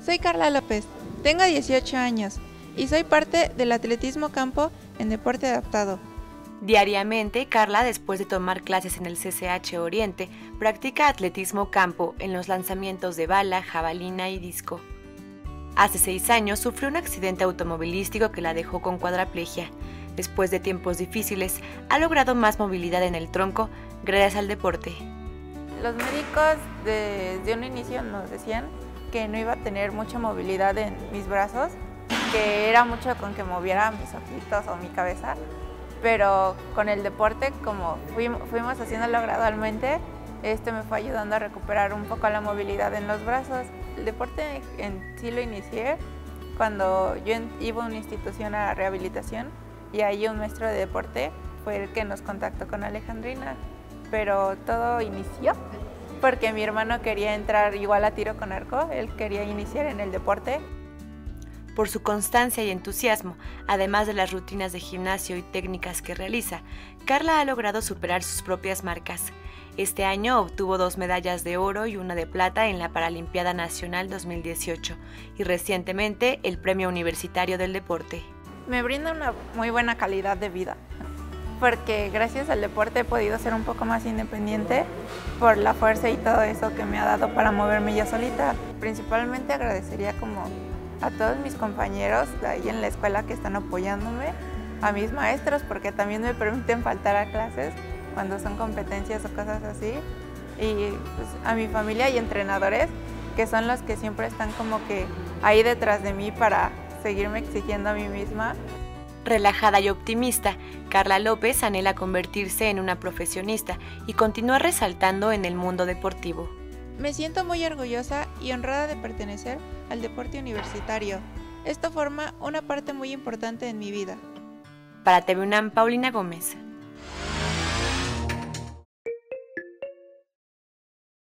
Soy Carla López, tengo 18 años y soy parte del atletismo campo en deporte adaptado. Diariamente, Carla, después de tomar clases en el CCH Oriente, practica atletismo campo en los lanzamientos de bala, jabalina y disco. Hace 6 años sufrió un accidente automovilístico que la dejó con cuadraplegia. Después de tiempos difíciles, ha logrado más movilidad en el tronco gracias al deporte. Los médicos desde un inicio nos decían que no iba a tener mucha movilidad en mis brazos, que era mucho con que moviera mis ojitos o mi cabeza, pero con el deporte, como fuimos haciéndolo gradualmente, me fue ayudando a recuperar un poco la movilidad en los brazos. El deporte en sí lo inicié cuando yo iba a una institución a rehabilitación y ahí un maestro de deporte fue el que nos contactó con Alejandrina, pero todo inició porque mi hermano quería entrar igual a tiro con arco, él quería iniciar en el deporte. Por su constancia y entusiasmo, además de las rutinas de gimnasio y técnicas que realiza, Carla ha logrado superar sus propias marcas. Este año obtuvo 2 medallas de oro y 1 de plata en la Paralimpiada Nacional 2018 y recientemente el Premio Universitario del Deporte. Me brinda una muy buena calidad de vida, porque gracias al deporte he podido ser un poco más independiente por la fuerza y todo eso que me ha dado para moverme yo solita. Principalmente agradecería como a todos mis compañeros de ahí en la escuela que están apoyándome, a mis maestros porque también me permiten faltar a clases cuando son competencias o cosas así, y pues, a mi familia y entrenadores que son los que siempre están como que ahí detrás de mí para seguirme exigiendo a mí misma. Relajada y optimista, Carla López anhela convertirse en una profesionista y continúa resaltando en el mundo deportivo. Me siento muy orgullosa y honrada de pertenecer al deporte universitario. Esto forma una parte muy importante en mi vida. Para TV UNAM, Paulina Gómez.